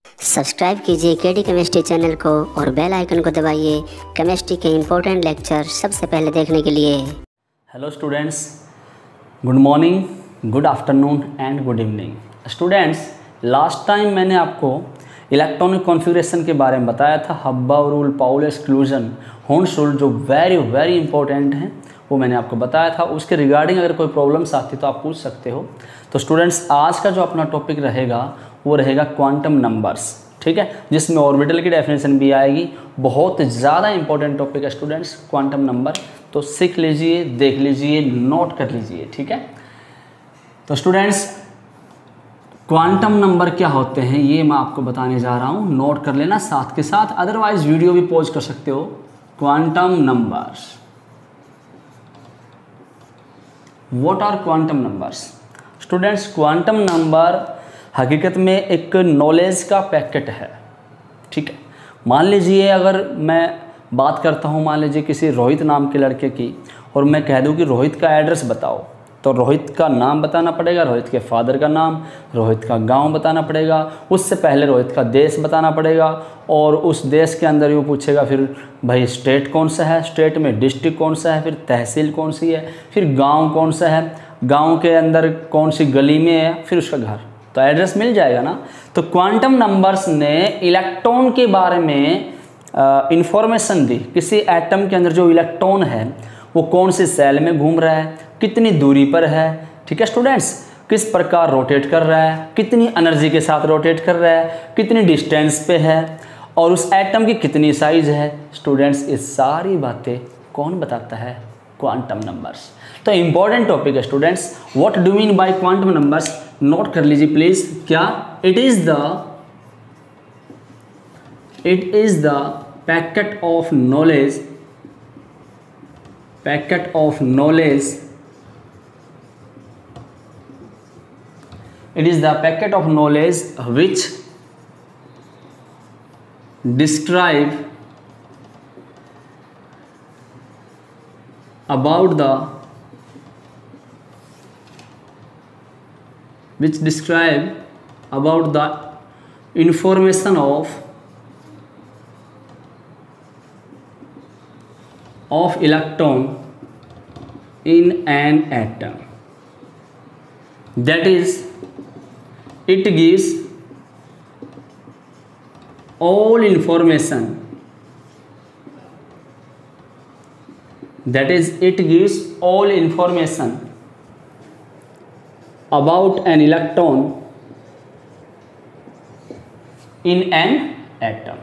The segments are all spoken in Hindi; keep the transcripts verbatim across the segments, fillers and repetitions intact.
सब्सक्राइब कीजिए केडी केमिस्ट्री चैनल को और बेल आइकन को दबाइए केमिस्ट्री के इम्पोर्टेंट लेक्चर सबसे पहले देखने के लिए। Hello students, good morning, good afternoon and good evening. Students, last time मैंने आपको इलेक्ट्रॉनिक कॉन्फ़िगरेशन के बारे में बताया था। हब्बा रूल, पाउली एक्सक्लूजन, होर्न्स रूल जो वेरी वेरी इंपॉर्टेंट हैं वो मैंने आपको बताया था। उसके रिगार्डिंग अगर कोई प्रॉब्लम्स आती तो आप पूछ सकते हो। तो स्टूडेंट्स, आज का जो अपना टॉपिक रहेगा वो रहेगा क्वांटम नंबर्स, ठीक है, जिसमें ऑर्बिटल की डेफिनेशन भी आएगी। बहुत ज़्यादा इंपॉर्टेंट टॉपिक है स्टूडेंट्स क्वांटम नंबर, तो सीख लीजिए, देख लीजिए, नोट कर लीजिए, ठीक है। तो स्टूडेंट्स, क्वांटम नंबर क्या होते हैं ये मैं आपको बताने जा रहा हूँ, नोट कर लेना साथ के साथ, अदरवाइज वीडियो भी पॉज कर सकते हो। Quantum numbers, what are quantum numbers? Students, quantum number हकीकत में एक नॉलेज का पैकेट है, ठीक है। मान लीजिए अगर मैं बात करता हूँ, मान लीजिए किसी रोहित नाम के लड़के की, और मैं कह दूँ कि रोहित का एड्रेस बताओ, तो रोहित का नाम बताना पड़ेगा, रोहित के फादर का नाम, रोहित का गांव बताना पड़ेगा, उससे पहले रोहित का देश बताना पड़ेगा, और उस देश के अंदर यूँ पूछेगा फिर भाई स्टेट कौन सा है, स्टेट में डिस्ट्रिक्ट कौन सा है, फिर तहसील कौन सी है, फिर गांव कौन सा है, गांव के अंदर कौन सी गली में है, फिर उसका घर, तो एड्रेस मिल जाएगा ना। तो क्वांटम नंबर्स ने इलेक्ट्रॉन के बारे में इंफॉर्मेशन दी। किसी एटम के अंदर जो इलेक्ट्रॉन है वो कौन से सेल में घूम रहा है, कितनी दूरी पर है, ठीक है स्टूडेंट्स, किस प्रकार रोटेट कर रहा है, कितनी एनर्जी के साथ रोटेट कर रहा है, कितनी डिस्टेंस पे है, और उस एटम की कितनी साइज है। स्टूडेंट्स, ये सारी बातें कौन बताता है? Quantum numbers. तो इंपॉर्टेंट टॉपिक है students. What do mean by quantum numbers? Note कर लीजिए प्लीज। क्या? It is the it is the packet of knowledge packet of knowledge it is the packet of knowledge which describe about the which describe about the information of of electron in an atom. That is, it gives all information that is it gives all information about an electron in an atom.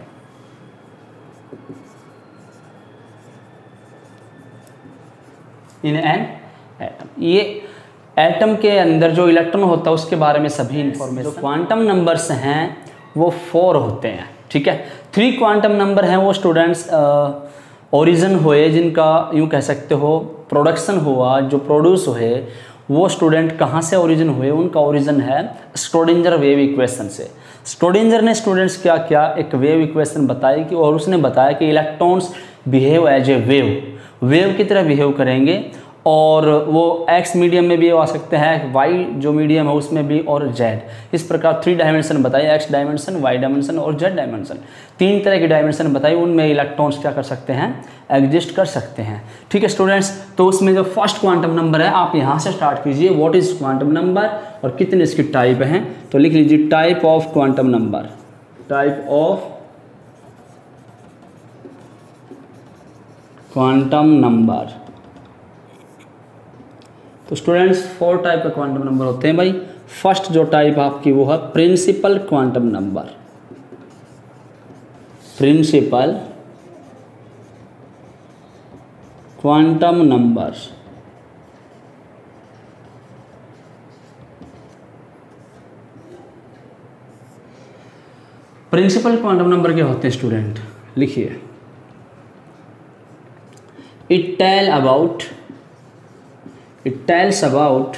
in an atom ये एटम के अंदर जो इलेक्ट्रॉन होता है उसके बारे में सभी इंफॉर्मेशन। जो क्वांटम नंबर्स हैं वो फोर होते हैं, ठीक है। थ्री क्वांटम नंबर हैं वो स्टूडेंट्स ओरिजिन हुए, जिनका यूँ कह सकते हो प्रोडक्शन हुआ, जो प्रोड्यूस हुए वो स्टूडेंट कहाँ से ओरिजिन हुए? उनका ओरिजिन है स्क्रोडिंजर वेव इक्वेशन से। स्क्रोडिंजर ने स्टूडेंट्स क्या किया, एक वेव इक्वेशन बताई कि, और उसने बताया कि electrons behave as a wave wave की तरह बिहेव करेंगे, और वो एक्स मीडियम में भी आ सकते हैं, वाई जो मीडियम है उसमें भी, और जेड। इस प्रकार थ्री डायमेंशन बताई, एक्स डायमेंशन, वाई डायमेंशन और जेड डायमेंशन। तीन तरह की डायमेंशन बताई, उनमें इलेक्ट्रॉन्स क्या कर सकते हैं? एग्जिस्ट कर सकते हैं, ठीक है स्टूडेंट्स। तो उसमें जो फर्स्ट क्वांटम नंबर है आप यहाँ से स्टार्ट कीजिए। व्हाट इज क्वांटम नंबर और कितने इसकी टाइप हैं? तो लिख लीजिए type of quantum number. Type of quantum number. तो स्टूडेंट्स, फोर टाइप का क्वांटम नंबर होते हैं भाई। फर्स्ट जो टाइप आपकी वो है principal quantum number. Principal quantum number. Principal quantum number क्या होते हैं स्टूडेंट? लिखिए, it tell about It tells about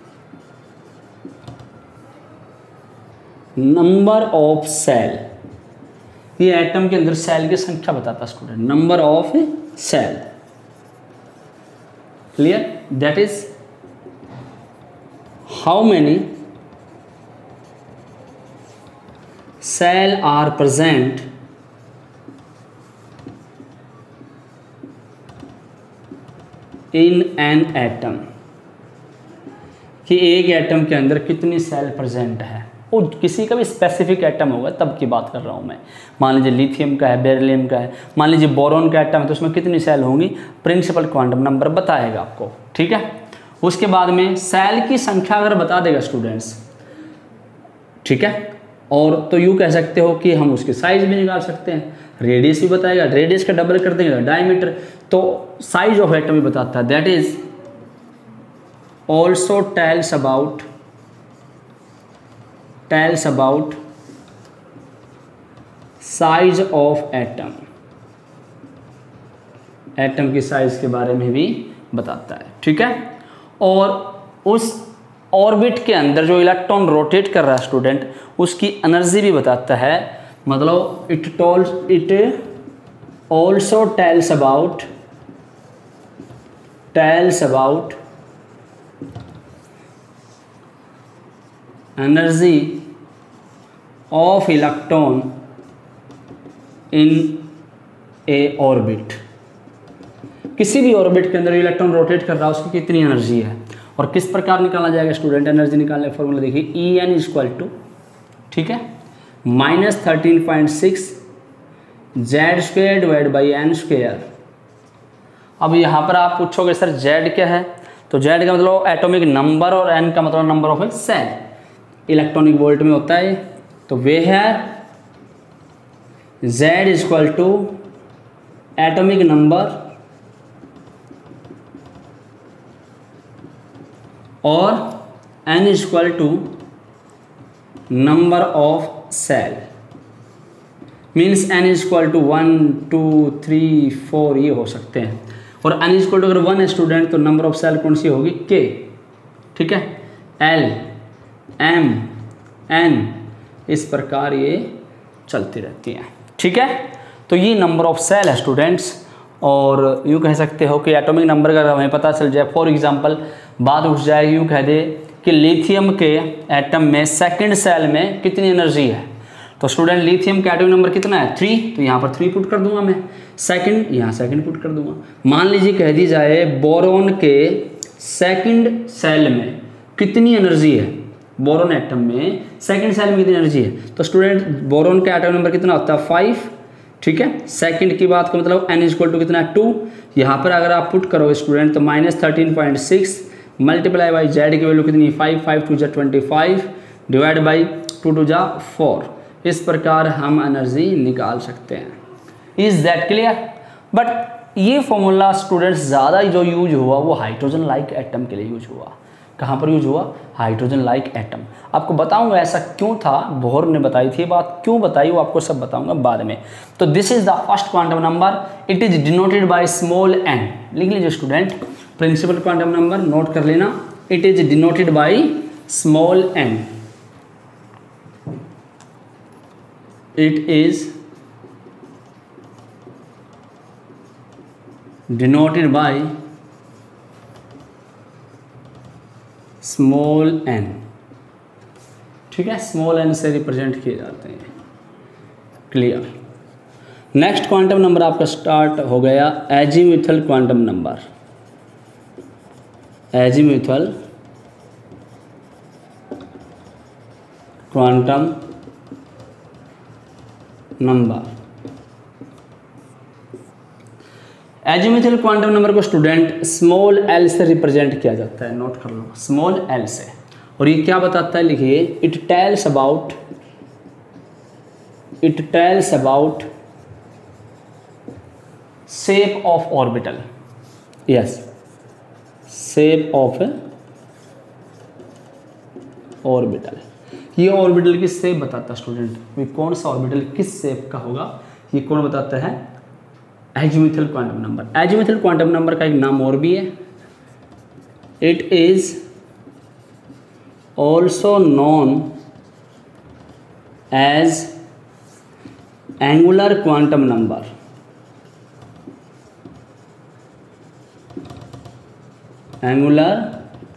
number of cell। ये एटम के अंदर सेल की संख्या बताता है student, number of shell. Clear? That is how many cell are present in an atom, कि एक एटम के अंदर कितनी सेल प्रेजेंट है। वो किसी का भी स्पेसिफिक एटम होगा तब की बात कर रहा हूँ मैं। मान लीजिए लिथियम का है, बेरिलियम का है, मान लीजिए बोरॉन का एटम है, तो उसमें कितनी सेल होंगी, प्रिंसिपल क्वांटम नंबर बताएगा आपको, ठीक है। उसके बाद में सेल की संख्या अगर बता देगा स्टूडेंट्स, ठीक है, और तो यूँ कह सकते हो कि हम उसकी साइज भी निकाल सकते हैं, रेडियस भी बताएगा, रेडियस का डबल कर देंगे डायमीटर, तो साइज ऑफ एटम भी बताता है। That is also tells about tells about size of atom, atom की साइज के बारे में भी बताता है, ठीक है। और उस ऑर्बिट के अंदर जो इलेक्ट्रॉन रोटेट कर रहा है स्टूडेंट, उसकी एनर्जी भी बताता है। मतलब it tells it also tells about tells about energy of electron in a orbit. किसी भी ऑर्बिट के अंदर इलेक्ट्रॉन रोटेट कर रहा है उसकी कितनी एनर्जी है और किस प्रकार निकाला जाएगा स्टूडेंट। एनर्जी निकालने का फॉर्मूला देखिए, E n is equal to, ठीक है, minus thirteen point six Z square divide by n square. अब यहाँ पर आप पूछोगे सर जेड क्या है, तो जेड का मतलब एटॉमिक नंबर और एन का मतलब number of a shell, electronic volt में होता है, तो वे है Z is equal to atomic number और n is equal to number of shell, means n is equal to one two three four ये हो सकते हैं, और n इज इक्वल टू अगर वन है स्टूडेंट तो नंबर ऑफ सेल कौन सी होगी, k, ठीक है, l m n इस प्रकार ये चलती रहती हैं, ठीक है। तो ये नंबर ऑफ सेल है स्टूडेंट्स, और यूँ कह सकते हो कि एटॉमिक नंबर का हमें पता चल जाए, फॉर एग्जांपल बात उठ जाएगी, यूँ कह दे कि लिथियम के एटम में सेकंड सेल में कितनी एनर्जी है, तो स्टूडेंट लिथियम का एटॉमिक नंबर कितना है, थ्री, तो यहाँ पर थ्री पुट कर दूंगा मैं, सेकंड यहाँ सेकंड पुट कर दूंगा। मान लीजिए कह दी जाए बोरॉन के सेकंड सेल में कितनी एनर्जी है, बोरॉन एटम में सेकंड सेल में कितनी एनर्जी है, तो स्टूडेंट बोरॉन का एटॉमिक नंबर कितना होता है, फाइव, ठीक है। सेकंड की बात का मतलब n इज इक्वल टू कितना है, टू। यहाँ पर अगर आप पुट करोगे स्टूडेंट तो minus thirteen point six multiply by Z की वैल्यू कितनी, फाइव, फाइव टू जा twenty five divide by two two जा फोर। इस प्रकार हम एनर्जी निकाल सकते हैं। Is that clear. बट ये फॉर्मूला स्टूडेंट्स ज़्यादा जो यूज हुआ वो हाइड्रोजन लाइक एटम के लिए यूज हुआ। कहाँ पर यूज हुआ, हाइड्रोजन लाइक एटम। आपको बताऊंगा ऐसा क्यों था, बोहर ने बताई थी बात, क्यों बताई वो आपको सब बताऊंगा बाद में। तो this is the first quantum number, it is denoted by small n. लिख लीजिए student, principal quantum number note कर लेना, it is denoted by small n, it is denoted by small n, ठीक है, स्मॉल एन से रिप्रेजेंट किए जाते हैं। क्लियर। नेक्स्ट क्वांटम नंबर आपका स्टार्ट हो गया azimuthal quantum number. Azimuthal quantum number. Azimuthal quantum number को स्टूडेंट स्मॉल एल से रिप्रेजेंट किया जाता है, नोट कर लो, स्मॉल एल से। और ये क्या बताता है, लिखिए, it tells about it tells about shape of orbital. Yes, shape of orbital. ये ऑर्बिटल की शेप बताता है स्टूडेंट, ये कौन सा ऑर्बिटल किस शेप का होगा, ये कौन बताता है, azimuthal quantum number. Azimuthal quantum number का एक नाम और भी है, it is also known as angular quantum number. Angular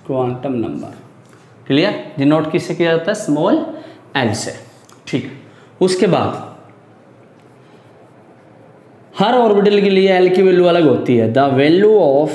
quantum number. Clear. Denote किससे किया जाता है, स्मॉल एल से। ठीक है। उसके बाद हर ऑर्बिटल के लिए एल की वैल्यू अलग होती है। The value of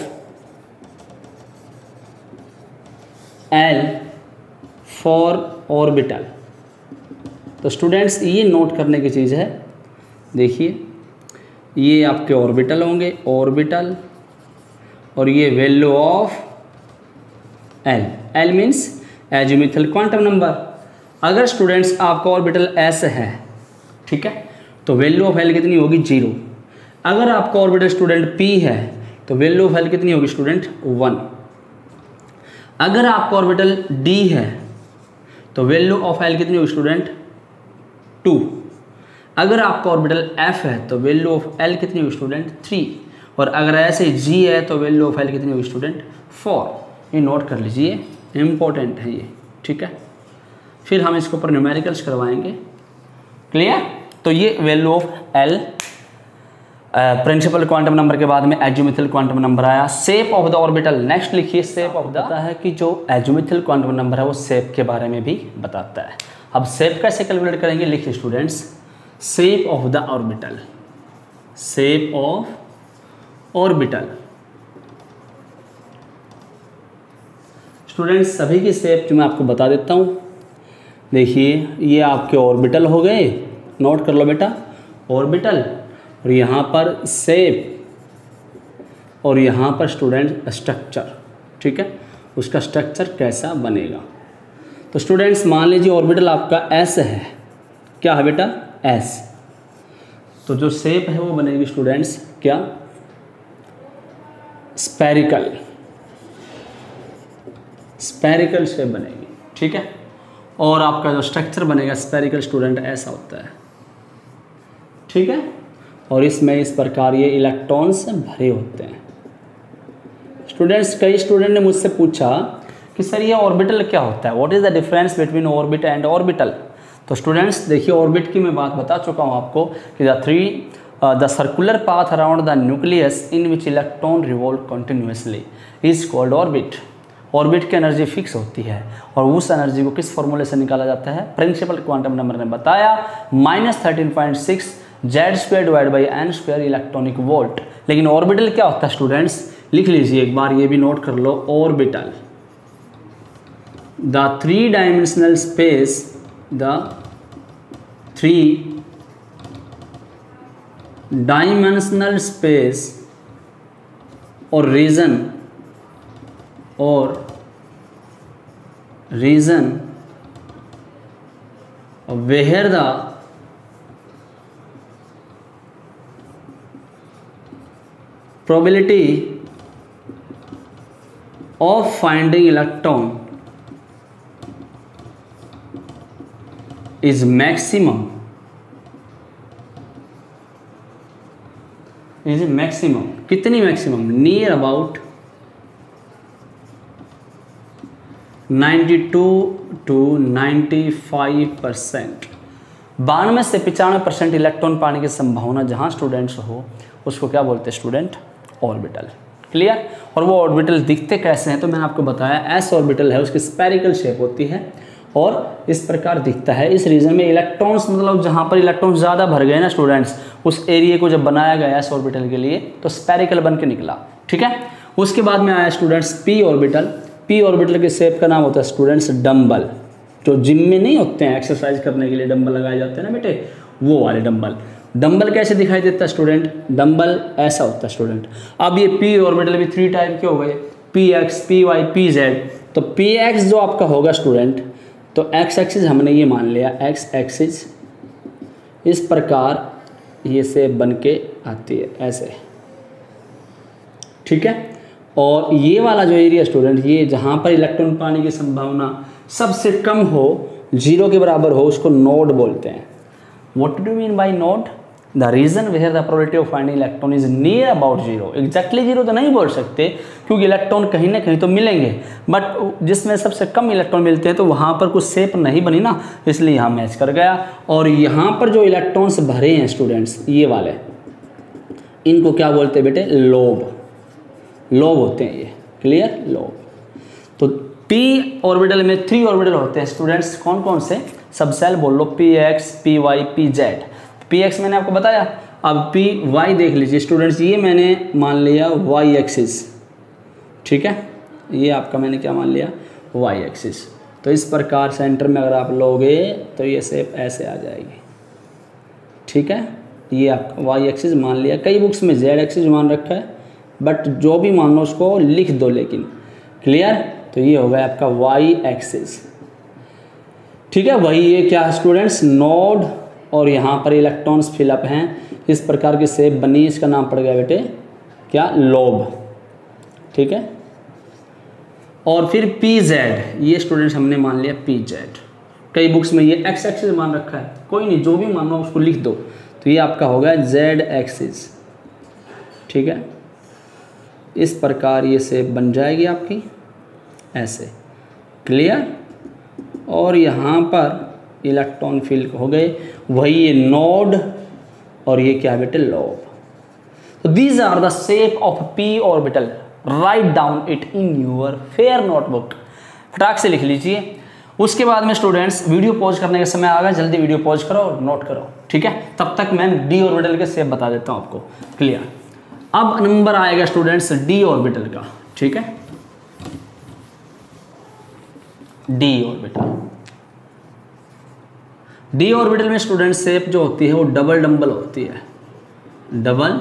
l for orbital. तो स्टूडेंट्स ये नोट करने की चीज़ है, देखिए ये आपके ऑर्बिटल होंगे, ऑर्बिटल, और ये value of l. L means azimuthal quantum number. अगर स्टूडेंट्स आपका ऑर्बिटल एस है, ठीक है, तो वैल्यू ऑफ एल कितनी होगी? जीरो। अगर आपका ऑर्बिटल स्टूडेंट पी है तो वैल्यू ऑफ एल कितनी होगी स्टूडेंट? वन। अगर आपका ऑर्बिटल डी है तो वैल्यू ऑफ एल कितनी होगी स्टूडेंट? टू। अगर आपका ऑर्बिटल एफ है तो वैल्यू ऑफ एल कितनी होगी स्टूडेंट? थ्री। और अगर ऐसे जी है तो वैल्यू ऑफ एल कितनी होगी स्टूडेंट? फोर। ये नोट कर लीजिए, इम्पोर्टेंट है ये, ठीक है। फिर हम इसके ऊपर न्यूमेरिकल्स करवाएंगे, क्लियर। तो ये value of l, principal quantum number के बाद में एजिमुथल क्वांटम नंबर आया। Shape of the orbital, next लिखिए शेप ऑफ द। पता है कि जो एजिमुथल क्वांटम नंबर है वो शेप के बारे में भी बताता है। अब शेप कैसे कैलकुलेट करेंगे? लिखिए students, shape of the orbital, shape of orbital. Students सभी की शेप जो मैं आपको बता देता हूँ, देखिए ये आपके ऑर्बिटल हो गए, नोट कर लो बेटा, ऑर्बिटल, और यहाँ पर शेप, और यहाँ पर स्टूडेंट स्ट्रक्चर, ठीक है, उसका स्ट्रक्चर कैसा बनेगा। तो स्टूडेंट्स मान लीजिए ऑर्बिटल आपका एस है, क्या है बेटा? एस। तो जो शेप है वो बनेगी स्टूडेंट्स क्या? स्पेरिकल, स्पेरिकल शेप बनेगी, ठीक है। और आपका जो स्ट्रक्चर बनेगा स्पेरिकल स्टूडेंट ऐसा होता है, ठीक है। और इसमें इस प्रकार ये इलेक्ट्रॉन्स भरे होते हैं। स्टूडेंट्स कई स्टूडेंट ने मुझसे पूछा कि सर ये ऑर्बिटल क्या होता है, what is the difference between orbit and orbital. तो स्टूडेंट्स देखिए ऑर्बिट की मैं बात बता चुका हूँ आपको कि the three the circular path around the nucleus in which electron revolve continuously is called orbit. Orbit की एनर्जी फिक्स होती है और उस एनर्जी को किस फॉर्मूले से निकाला जाता है? प्रिंसिपल क्वांटम नंबर ने बताया minus thirteen point six Z square divide by n square electronic volt. लेकिन ऑर्बिटल क्या होता है स्टूडेंट्स? लिख लीजिए एक बार, ये भी नोट कर लो, orbital the three dimensional space, the three dimensional space or region or region where the probability of finding electron is maximum is maximum कितनी maximum? near about बानवे टू पचानवे परसेंट। बानवे से पचानवे परसेंट इलेक्ट्रॉन पाने की संभावना जहाँ स्टूडेंट्स हो उसको क्या बोलते हैं स्टूडेंट? Orbital, clear. और वो ऑर्बिटल दिखते कैसे हैं? तो मैंने आपको बताया एस ऑर्बिटल है, उसकी स्पेरिकल शेप होती है और इस प्रकार दिखता है। इस रीजन में इलेक्ट्रॉन्स, मतलब जहाँ पर इलेक्ट्रॉन्स ज़्यादा भर गए ना स्टूडेंट्स, उस एरिया को जब बनाया गया एस ऑर्बिटल के लिए तो स्पेरिकल बन के निकला, ठीक है। उसके बाद में आया students p orbital. P orbital के शेप का नाम होता है स्टूडेंट्स डम्बल। जो जिम में नहीं होते हैं एक्सरसाइज करने के लिए डंबल लगाए जाते हैं ना बेटे, वो वाले डंबल। डंबल कैसे दिखाई देता है स्टूडेंट? डंबल ऐसा होता है स्टूडेंट। अब ये पी ऑर्बिटल भी थ्री टाइप के हो गए, p x, p y, p z. तो पी एक्स जो आपका होगा स्टूडेंट, तो एक्स एक्सिस हमने ये मान लिया, एक्स एक्सिस इस प्रकार ये शेप बन के आती है ऐसे, ठीक है। और ये वाला जो एरिया स्टूडेंट, ये जहाँ पर इलेक्ट्रॉन पाने की संभावना सबसे कम हो, जीरो के बराबर हो, उसको नोड बोलते हैं। What do mean by node? The region where the probability of finding electron is near about zero. Exactly zero तो नहीं बोल सकते क्योंकि इलेक्ट्रॉन कहीं ना कहीं तो मिलेंगे, बट जिसमें सबसे कम इलेक्ट्रॉन मिलते हैं तो वहाँ पर कुछ शेप नहीं बनी ना, इसलिए यहाँ मैच कर गया। और यहाँ पर जो इलेक्ट्रॉन्स भरे हैं स्टूडेंट्स, ये वाले, इनको क्या बोलते हैं बेटे? लोब। लोब होते हैं ये, क्लियर, लोब। तो पी ऑर्बिटल में थ्री ऑर्बिटल होते हैं स्टूडेंट्स, कौन कौन से? सब सेल बोल लो p x p y p z. P x मैंने आपको बताया, अब पी वाई देख लीजिए स्टूडेंट्स, ये मैंने मान लिया वाई एक्सिस, ठीक है, ये आपका मैंने क्या मान लिया वाई एक्सिस। तो इस प्रकार सेंटर में अगर आप लोगे तो ये शेप ऐसे आ जाएगी, ठीक है, ये आपका वाई एक्सिस मान लिया। कई बुक्स में जेड एक्सिस मान रखा है, बट जो भी मान लो उसको लिख दो, लेकिन क्लियर। तो ये हो गया आपका वाई एक्सिस, ठीक है। वही ये क्या है स्टूडेंट्स, नोड, और यहाँ पर इलेक्ट्रॉन्स फिलअप हैं, इस प्रकार की शेप बनी, इसका नाम पड़ गया बेटे क्या, लोब, ठीक है। और फिर पी जेड, ये स्टूडेंट्स हमने मान लिया पी जेड। कई बुक्स में ये एक्स एक्सिस मान रखा है, कोई नहीं, जो भी मानो उसको लिख दो। तो ये आपका होगा जेड एक्सिस, ठीक है। इस प्रकार ये शेप बन जाएगी आपकी ऐसे, क्लियर। और यहाँ पर इलेक्ट्रॉन फील्ड हो गए, वही ये नोड और ये क्या बेटे लोब। तो these are the shape of p orbital, right down it in your fair notebook, फटाक से लिख लीजिए। उसके बाद में स्टूडेंट्स वीडियो पॉज करने का समय आ गया, जल्दी वीडियो पॉज करो और नोट करो, ठीक है। तब तक मैं डी ऑर्बिटल के शेप बता देता हूँ आपको, क्लियर। अब नंबर आएगा स्टूडेंट्स डी ऑर्बिटल का, ठीक है, डी ऑर्बिटल। डी ऑर्बिटल में स्टूडेंट शेप जो होती है वो डबल डंबल होती है, डबल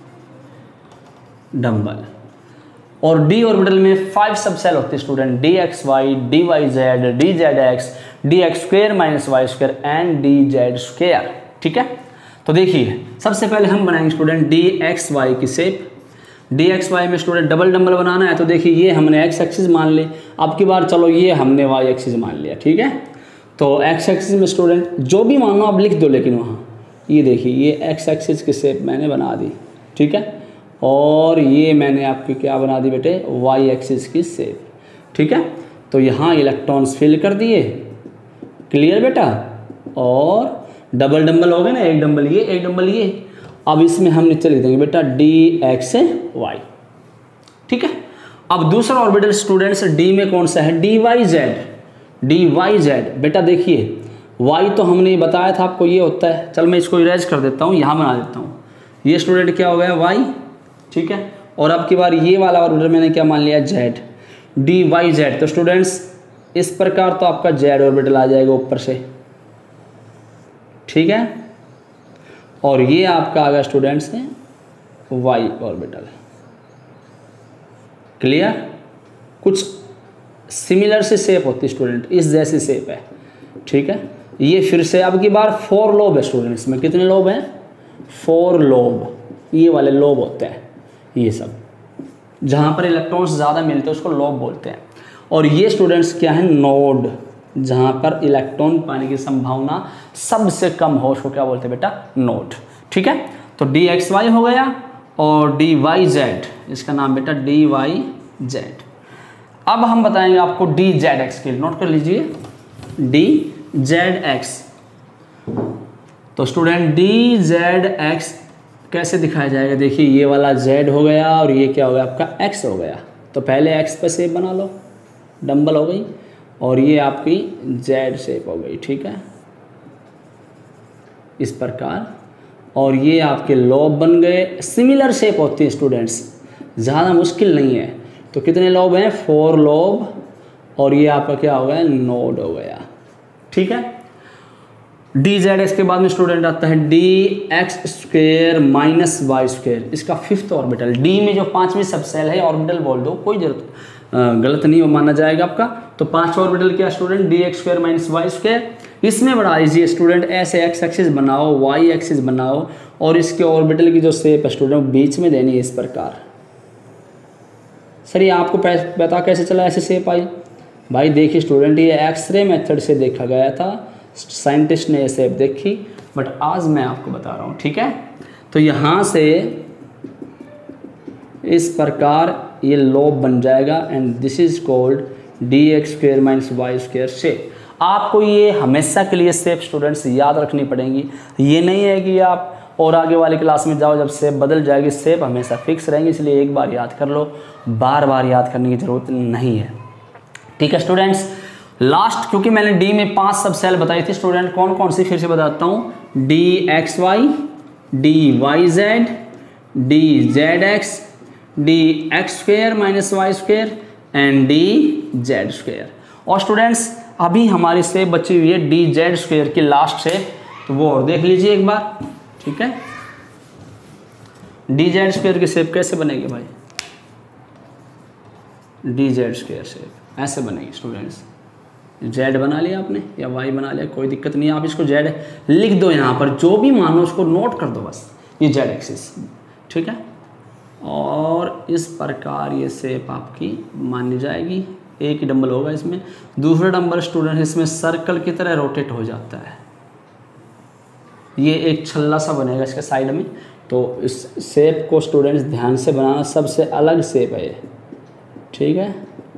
डंबल। और डी ऑर्बिटल में फाइव सब सेल होती है student, d x y, d y z, d z x, d x square minus y square and d z square, ठीक है। तो देखिए सबसे पहले हम बनाएंगे स्टूडेंट डी एक्स वाई की शेप। डी एक्स वाई में स्टूडेंट डबल डंबल बनाना है, तो देखिए ये हमने एक्स एक्सिस मान ली, अब की बार चलो ये हमने वाई एक्सिस मान लिया, ठीक है। तो एक्स एक्सिस में स्टूडेंट जो भी मानो आप लिख दो, लेकिन वहाँ ये देखिए ये एक्स एक्सिस की शेप मैंने बना दी, ठीक है। और ये मैंने आपकी क्या बना दी बेटे, वाई एक्सिस की शेप, ठीक है। तो यहाँ इलेक्ट्रॉन्स फिल कर दिए, क्लियर बेटा। और डबल डंबल हो गए ना, एक डंबल ये एक डंबल ये। अब इसमें हम नीचे लिख देंगे बेटा डी एक्स वाई, ठीक है। अब दूसरा ऑर्बिटल स्टूडेंट्स डी में कौन सा है, d y z, d y z. बेटा देखिए वाई तो हमने बताया था आपको ये होता है, चल मैं इसको इरेज कर देता हूँ, यहाँ बना देता हूँ। ये स्टूडेंट क्या हो गया वाई, ठीक है। और अब की बार ये वाला ऑर्बिटल मैंने क्या मान लिया जेड, डी वाई जेड। तो स्टूडेंट्स इस प्रकार तो आपका जेड ऑर्बिटल आ जाएगा ऊपर से, ठीक है। और ये आपका आ गया स्टूडेंट्स है वाई ऑर्बिटल, क्लियर। कुछ सिमिलर से शेप होती है स्टूडेंट, इस जैसी शेप है, ठीक है। ये फिर से अब की बार फोर लोब है स्टूडेंट, इसमें कितने लोब हैं, फोर लोब, ये वाले लोब होते हैं, ये सब जहाँ पर इलेक्ट्रॉन्स ज़्यादा मिलते हैं उसको लोब बोलते हैं। और ये स्टूडेंट्स क्या है, नोड, जहाँ पर इलेक्ट्रॉन पाने की संभावना सबसे कम हो उसको क्या बोलते हैं बेटा, नोड, ठीक है। तो डी एक्स वाई हो गया और डी वाई जेड, इसका नाम बेटा डी वाई जेड। अब हम बताएंगे आपको डी जेड एक्स के लिए, नोट कर लीजिए डी जेड एक्स। तो स्टूडेंट डी जेड एक्स कैसे दिखाया जाएगा, देखिए ये वाला जेड हो गया और ये क्या हो गया आपका एक्स हो गया। तो पहले एक्स पे शेप बना लो, डंबल हो गई, और ये आपकी जेड शेप हो गई, ठीक है, इस प्रकार। और ये आपके लोब बन गए, सिमिलर शेप होती है स्टूडेंट्स, ज़्यादा मुश्किल नहीं है। तो कितने लोब हैं, फोर लोब, और ये आपका क्या हो गया, नोड हो गया, ठीक है। डी जेड एक्स के बाद में स्टूडेंट आता है d x square minus y square, इसका फिफ्थ ऑर्बिटल। डी में जो पांचवी सब सेल है ऑर्बिटल बोल दो, कोई जरूरत गलत नहीं माना जाएगा आपका। तो पांचवा ऑर्बिटल क्या student, d x square minus y square. इसमें बढ़ा लीजिए स्टूडेंट, ऐसे एक्स एक्सिस बनाओ, वाई एक्सिस बनाओ, और इसके ऑर्बिटल की जो शेप है स्टूडेंट बीच में देनी है इस प्रकार। सर ये आपको पता कैसे चला ऐसे शेप आई, भाई देखिए स्टूडेंट ये एक्सरे मेथड से देखा गया था, साइंटिस्ट ने ये शेप देखी, बट आज मैं आपको बता रहा हूँ, ठीक है। तो यहाँ से इस प्रकार ये लोब बन जाएगा and this is called d x square minus y square shape. आपको ये हमेशा के लिए शेप स्टूडेंट्स याद रखनी पड़ेंगी, ये नहीं है कि आप और आगे वाली क्लास में जाओ जब शेप बदल जाएगी, शेप हमेशा फिक्स रहेंगी, इसलिए एक बार याद कर लो, बार बार याद करने की ज़रूरत नहीं है, ठीक है स्टूडेंट्स। लास्ट, क्योंकि मैंने डी में पांच सब सेल बताई थी स्टूडेंट, कौन कौन सी फिर से बताता हूं, d x y, d y z, d z x, d x square minus y square and d z square. और स्टूडेंट्स अभी हमारी से बची हुई है डी जेड स्क्वेयर की लास्ट से, तो वो और देख लीजिए एक बार, ठीक है। डी जेड स्क्वेयर की शेप कैसे बनेगी भाई, डी जेड स्क्वेयर शेप ऐसे बनेगी स्टूडेंट्स, जेड बना लिया आपने या वाई बना लिया, कोई दिक्कत नहीं है, आप इसको जेड लिख दो यहाँ पर, जो भी मानो उसको नोट कर दो बस, ये जेड एक्सिस, ठीक है। और इस प्रकार ये शेप आपकी मान ली जाएगी, एक ही डंबल होगा इसमें, दूसरा डंबल स्टूडेंट इसमें सर्कल की तरह रोटेट हो जाता है, ये एक छल्ला सा बनेगा इसके साइड में। तो इस शेप को स्टूडेंट्स ध्यान से बनाना, सबसे अलग शेप है ये, ठीक है,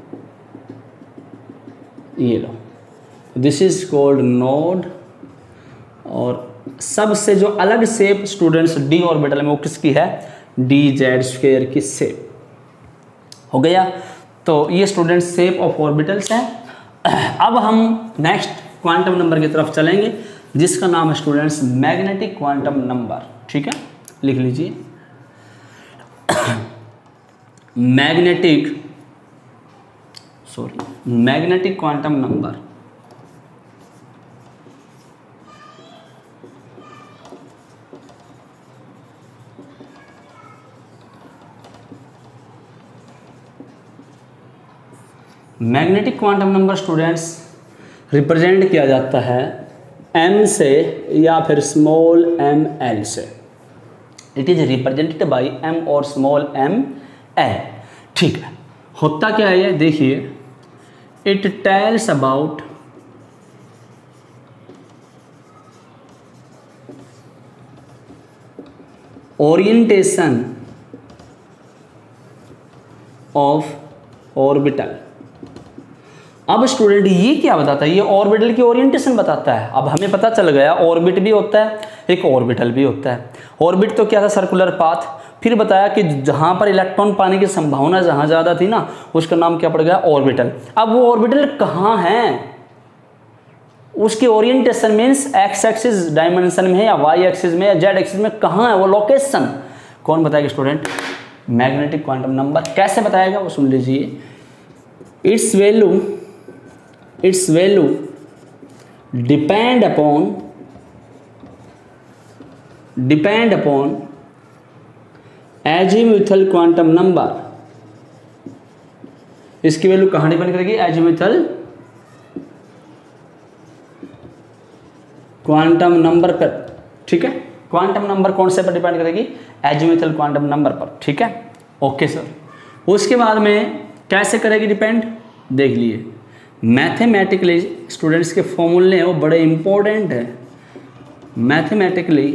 ये लो, दिस इज कॉल्ड नोड। और सबसे जो अलग शेप स्टूडेंट्स डी ऑर्बिटल में वो किसकी है, डी जेड स्क्वायर की शेप हो गया। तो ये स्टूडेंट शेप ऑफ ऑर्बिटल्स है। अब हम नेक्स्ट क्वांटम नंबर की तरफ चलेंगे, जिसका नाम है स्टूडेंट्स मैग्नेटिक क्वांटम नंबर, ठीक है, लिख लीजिए magnetic sorry magnetic quantum number. Magnetic quantum number students represent किया जाता है m से या फिर स्मॉल m l से, it is represented by m और स्मॉल m l, ठीक है। होता क्या है ये देखिए, it tells about orientation of orbital. अब स्टूडेंट ये क्या बताता है, ये ऑर्बिटल की ओरिएंटेशन बताता है। अब हमें पता चल गया ऑर्बिट भी होता है, एक ऑर्बिटल भी होता है। ऑर्बिट तो क्या था, सर्कुलर पाथ, फिर बताया कि जहाँ पर इलेक्ट्रॉन पाने की संभावना जहाँ ज़्यादा थी ना, उसका नाम क्या पड़ गया, ऑर्बिटल। अब वो ऑर्बिटल कहाँ है, उसकी orientation means x axis dimension में है या वाई एक्सिस में या जेड एक्सिस में, कहाँ है वो लोकेशन, कौन बताएगा स्टूडेंट, मैग्नेटिक क्वांटम नंबर। कैसे बताएगा वो सुन लीजिए, its value its value depend upon depend upon azimuthal quantum number. इसकी वैल्यू कहां डिपेंड करेगी, एजीमुथल क्वांटम नंबर पर, ठीक है। क्वांटम नंबर कौन से पर डिपेंड करेगी, एजीमुथल क्वांटम नंबर पर, ठीक है, ओके सर। उसके बाद में कैसे करेगी डिपेंड, देख लिए मैथमेटिकली स्टूडेंट्स के फॉर्मूले हैं वो बड़े इंपॉर्टेंट है। Mathematically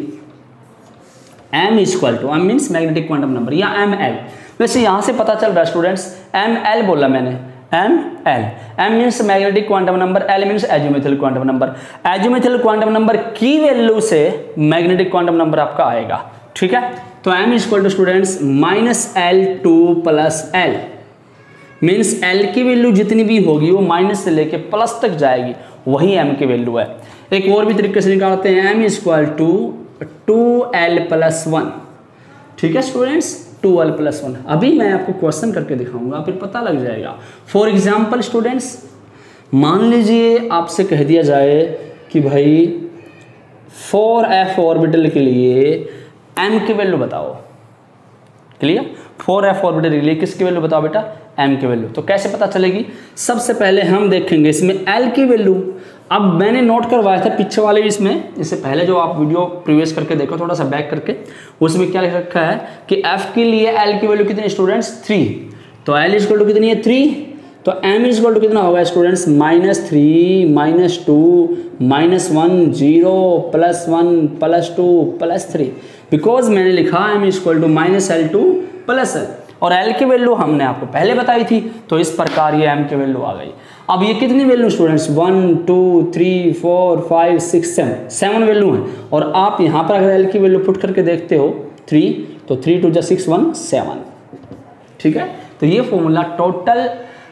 m equal to, m means magnetic quantum number या एम एल। वैसे यहाँ से पता चल रहा है स्टूडेंट्स, एम एल बोला मैंने, m l, m means magnetic quantum number, l means azimuthal quantum number. Azimuthal quantum number की वैल्यू से मैग्नेटिक क्वांटम नंबर आपका आएगा, ठीक है। तो m equal to students minus L two plus l, means l की वैल्यू जितनी भी होगी वो माइनस से लेके प्लस तक जाएगी, वही m की वैल्यू है। एक और भी तरीके से निकालते हैं, m equal to two l plus one, ठीक है students, two l plus one. अभी मैं आपको क्वेश्चन करके दिखाऊंगा, फिर पता लग जाएगा। फॉर एग्जाम्पल स्टूडेंट्स, मान लीजिए आपसे कह दिया जाए कि भाई फोर एफ ऑर्बिटल के लिए m की वैल्यू बताओ, क्लियर, फोर एफ ऑर्बिटल के लिए किसकी वैल्यू बताओ बेटा, m की वैल्यू। तो कैसे पता चलेगी, सबसे पहले हम देखेंगे इसमें l की वैल्यू। अब मैंने नोट करवाया था पीछे वाले इसमें, इससे पहले जो आप वीडियो प्रीवियस करके देखो, थोड़ा सा बैक करके, उसमें क्या लिख रखा है कि f के लिए l की वैल्यू कितनी स्टूडेंट्स, थ्री। तो l इक्वल टू कितनी है, थ्री। तो m इक्वल टू कितना होगा students, minus three minus two minus one, zero plus one plus two plus three, because मैंने लिखा m equal to minus L two plus L, और l की वैल्यू हमने आपको पहले बताई थी, तो इस प्रकार ये m की वैल्यू आ गई। अब ये कितनी value students, one two three four five six seven, seven value है। और आप यहाँ पर अगर l की वैल्यू पुट करके देखते हो थ्री, तो थ्री टू जा सिक्स, वन सेवन, ठीक है। तो ये फॉर्मूला टोटल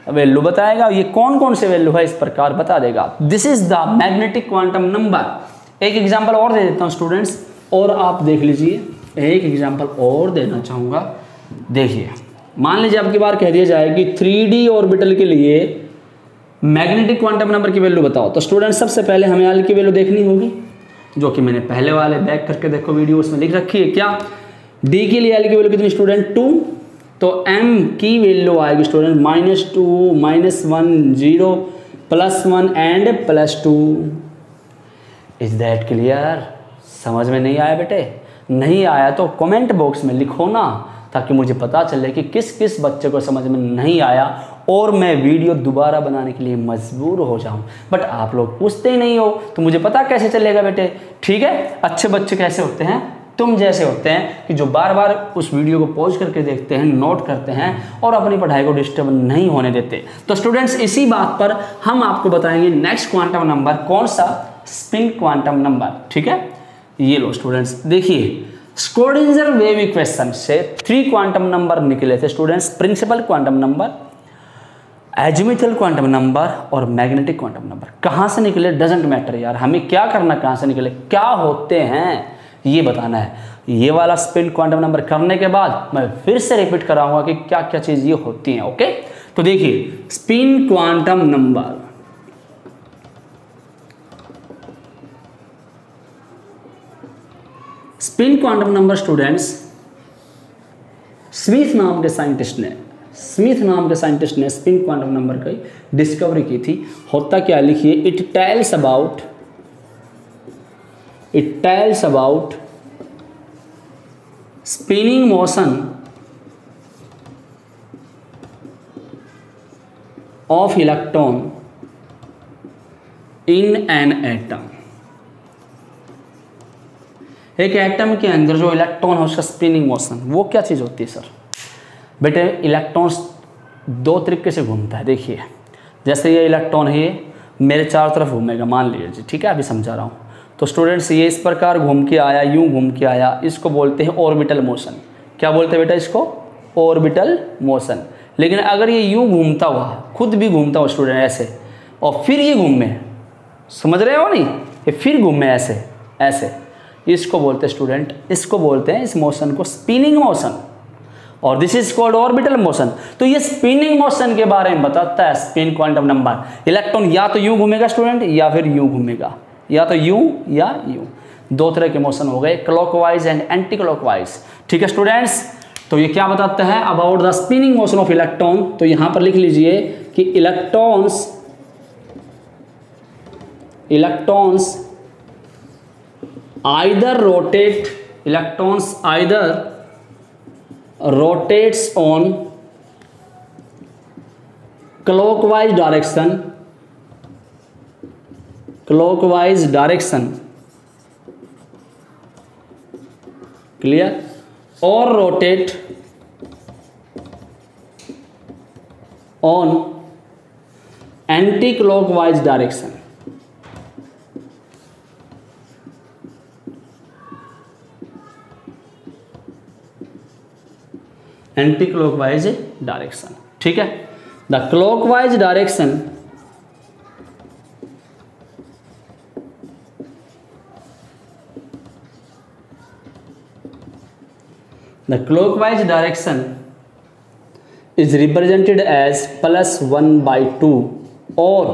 वैल्यू बताएगा, ये कौन कौन से वैल्यू है इस प्रकार बता देगा। This is the magnetic quantum number. एक एग्जांपल और दे देता हूँ स्टूडेंट्स, और आप देख लीजिए, एक एग्जांपल और देना चाहूँगा। देखिए, मान लीजिए आपकी बार कह दिया जाए कि थ्री डी ऑर्बिटल के लिए मैग्नेटिक क्वांटम नंबर की वैल्यू बताओ, तो स्टूडेंट्स सबसे पहले हमें एल की वैल्यू देखनी होगी, जो कि मैंने पहले वाले बैक करके देखो वीडियो, उसमें लिख रखी है। क्या डी के लिए एल की वैल्यू कितनी स्टूडेंट, टू, तो एम की वैल्यू आएगी student minus two, minus one, zero, plus one and plus two. Is that clear? समझ में नहीं आया बेटे? नहीं आया तो कमेंट बॉक्स में लिखो ना, ताकि मुझे पता चले कि किस किस बच्चे को समझ में नहीं आया और मैं वीडियो दोबारा बनाने के लिए मजबूर हो जाऊं। बट आप लोग पूछते ही नहीं हो, तो मुझे पता कैसे चलेगा बेटे? ठीक है, अच्छे बच्चे कैसे होते हैं? तुम जैसे होते हैं कि जो बार बार उस वीडियो को पॉज करके देखते हैं, नोट करते हैं और अपनी पढ़ाई को डिस्टर्ब नहीं होने देते। तो स्टूडेंट्स, इसी बात पर हम आपको बताएंगे नेक्स्ट क्वांटम नंबर कौन सा, स्पिन क्वांटम नंबर। ठीक है, ये लो स्टूडेंट्स, देखिए स्क्रोडिंजर वेव इक्वेशन से थ्री क्वांटम नंबर निकले थे students, principal quantum number, azimuthal quantum number और मैग्नेटिक क्वांटम नंबर। कहाँ से निकले डजेंट मैटर यार, हमें क्या करना, कहाँ से निकले, क्या होते हैं ये बताना है। ये वाला स्पिन क्वांटम नंबर करने के बाद मैं फिर से रिपीट कराऊंगा कि क्या क्या चीज़ ये होती हैं। ओके, तो देखिए spin quantum number, spin quantum number students Smith नाम के साइंटिस्ट ने स्मिथ नाम के साइंटिस्ट ने स्पिन क्वांटम नंबर की डिस्कवरी की थी। होता क्या, लिखिए, it tells about it tells about spinning motion of electron in an atom. एक एटम के अंदर जो इलेक्ट्रॉन है उसका स्पिनिंग मोशन, वो क्या चीज़ होती है सर? बेटे इलेक्ट्रॉन्स दो तरीके से घूमता है। देखिए, जैसे ये इलेक्ट्रॉन है, ये मेरे चारों तरफ घूमेगा, मान लीजिए, ठीक है, अभी समझा रहा हूँ। तो स्टूडेंट्स, ये इस प्रकार घूम के आया, यूं घूम के आया, इसको बोलते हैं ऑर्बिटल मोशन। क्या बोलते हैं बेटा इसको? Orbital motion. लेकिन अगर ये यूं घूमता हुआ, खुद भी घूमता हुआ स्टूडेंट ऐसे, और फिर ये घूमे, समझ रहे हो नहीं, ये फिर घूमे ऐसे ऐसे, इसको बोलते हैं स्टूडेंट, इसको बोलते हैं इस मोशन को स्पिनिंग मोशन, और this is called orbital motion. तो ये स्पिनिंग मोशन के बारे में बताता है स्पिन क्वांटम नंबर। इलेक्ट्रॉन या तो यूं घूमेगा स्टूडेंट, या फिर यूं घूमेगा, या तो यूं या यूं, दो तरह के मोशन हो गए, क्लॉकवाइज एंड एंटी क्लॉकवाइज। ठीक है स्टूडेंट्स, तो ये क्या बताता है about the spinning motion of electron. तो यहां पर लिख लीजिए कि electrons electrons either rotate electrons either rotates on clockwise direction clockwise direction clear, or rotate on anti-clockwise direction। Anti clockwise direction. ठीक है, the clockwise direction the clockwise direction is represented as plus one by two और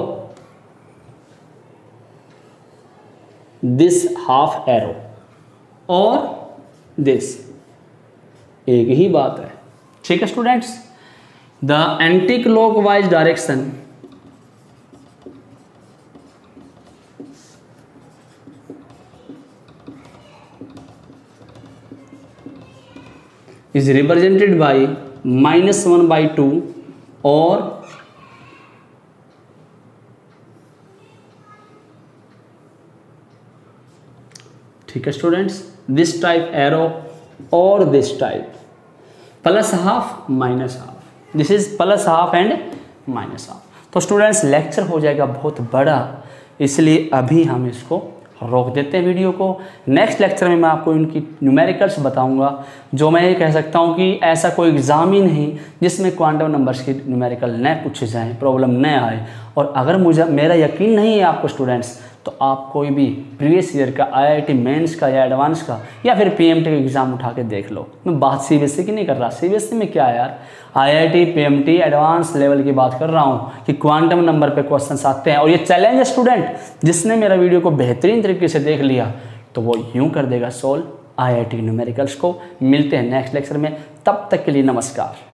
दिस हाफ एरो और दिस, एक ही बात है। ठीक है students, the anti clockwise direction is represented by minus one by two और ठीक है स्टूडेंट्स, दिस टाइप एरो और this type, plus half minus half, this is plus half and minus half. तो स्टूडेंट्स लेक्चर हो जाएगा बहुत बड़ा, इसलिए अभी हम इसको रोक देते हैं वीडियो को। नेक्स्ट लेक्चर में मैं आपको इनकी न्यूमेरिकल्स बताऊंगा, जो मैं ये कह सकता हूँ कि ऐसा कोई एग्ज़ाम ही नहीं जिसमें क्वांटम नंबर्स की न्यूमेरिकल न पूछे जाएँ, प्रॉब्लम न आए। और अगर मुझे मेरा यकीन नहीं है आपको स्टूडेंट्स, तो आप कोई भी प्रीवियस ईयर का आईआईटी मेंस का या एडवांस का या फिर पीएमटी का एग्ज़ाम उठा के देख लो। मैं बात सीबीएसई की नहीं कर रहा, सीबीएसई में क्या यार, आईआईटी पीएमटी एडवांस लेवल की बात कर रहा हूँ कि क्वांटम नंबर पे क्वेश्चंस आते हैं। और ये चैलेंज है स्टूडेंट, जिसने मेरा वीडियो को बेहतरीन तरीके से देख लिया तो वो यूँ कर देगा सोल्व आईआईटी न्यूमेरिकल्स को। मिलते हैं नेक्स्ट लेक्चर में, तब तक के लिए नमस्कार।